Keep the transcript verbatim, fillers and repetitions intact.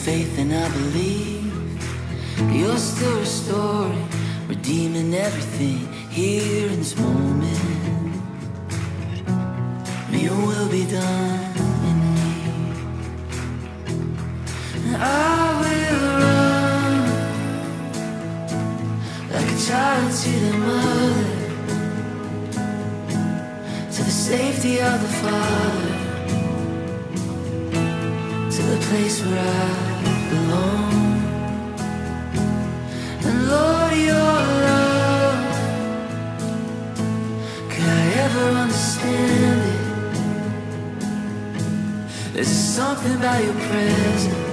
faith and I believe you're still restoring, redeeming everything here in this moment. Your will be done in me. And I will run like a child to the mother, to the safety of the Father, to the place where I belong. And Lord, your love, could I ever understand it? There's something about your presence